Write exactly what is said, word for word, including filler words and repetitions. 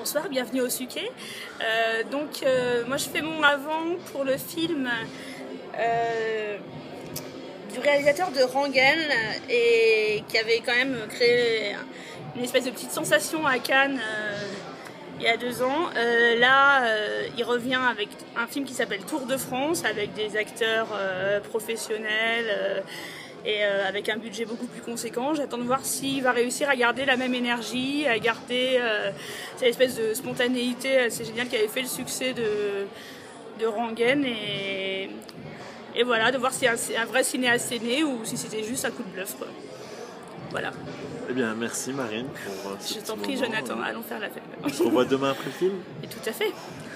bonsoir, bienvenue au Suquet. Euh, donc, euh, moi je fais mon avant pour le film euh, du réalisateur de Ranguel et qui avait quand même créé une espèce de petite sensation à Cannes euh, il y a deux ans. Euh, là, euh, il revient avec un film qui s'appelle Tour de France avec des acteurs euh, professionnels. Euh, et euh, avec un budget beaucoup plus conséquent. J'attends de voir s'il va réussir à garder la même énergie, à garder euh, cette espèce de spontanéité assez géniale qui avait fait le succès de, de Ranguel. Et, et voilà, de voir si c'est un, un vrai cinéaste né ou si c'était juste un coup de bluff, quoi. Voilà. Eh bien, merci Marine pour ce Je petit t'en prie, moment. Jonathan, allons faire la fête. On se revoit demain après le film. Et tout à fait.